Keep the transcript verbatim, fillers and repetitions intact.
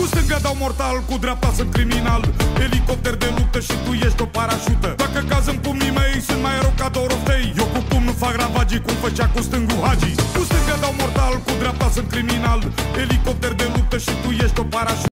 Cu stânga dau mortal, cu dreapta sunt criminal. Elicopter de luptă și tu ești o parașută. Dacă caz în pumnii mei, sunt mai rău ca Dorotei. Eu cu pumnul fac ravagii, cum făcea cu stângul Hagi. Cu stânga dau mortal, cu dreapta sunt criminal. Elicopter de luptă și tu ești o parașută.